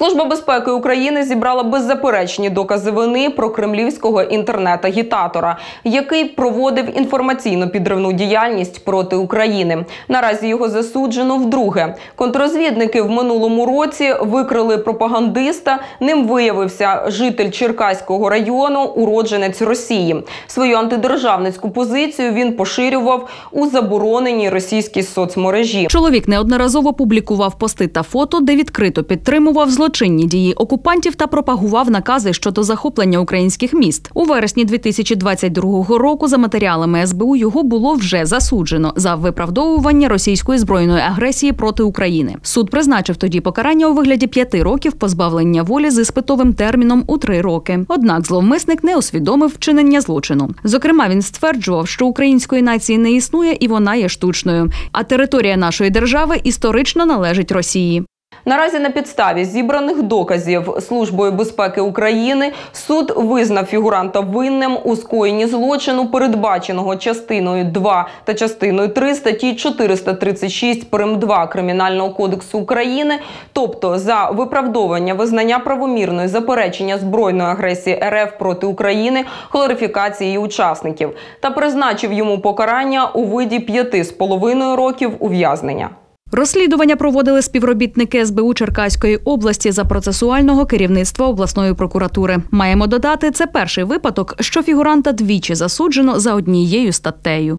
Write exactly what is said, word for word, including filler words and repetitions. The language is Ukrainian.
Служба безпеки України зібрала беззаперечні докази вини про кремлівського інтернет-агітатора, який проводив інформаційно-підривну діяльність проти України. Наразі його засуджено вдруге. Контррозвідники в минулому році викрили пропагандиста. Ним виявився житель Черкаського району, уродженець Росії. Свою антидержавницьку позицію він поширював у забороненій російській соцмережі. Чоловік неодноразово публікував пости та фото, де відкрито підтримував злочинні дії окупантів та пропагував накази щодо захоплення українських міст. У вересні дві тисячі двадцять другого року за матеріалами ес бе у його було вже засуджено за виправдовування російської збройної агресії проти України. Суд призначив тоді покарання у вигляді п'яти років позбавлення волі з іспитовим терміном у три роки. Однак зловмисник не усвідомив вчинення злочину. Зокрема, він стверджував, що української нації не існує і вона є штучною, а територія нашої держави історично належить Росії. Наразі на підставі зібраних доказів Службою безпеки України суд визнав фігуранта винним у скоєнні злочину, передбаченого частиною два та частиною три статті чотириста тридцять шість прим. два Кримінального кодексу України, тобто за виправдовування визнання правомірної заперечення збройної агресії ер еф проти України, глорифікації її учасників, та призначив йому покарання у виді п'яти з половиною років ув'язнення. Розслідування проводили співробітники ес бе у Черкаської області за процесуального керівництва обласної прокуратури. Маємо додати, це перший випадок, що фігуранта двічі засуджено за однією статтею.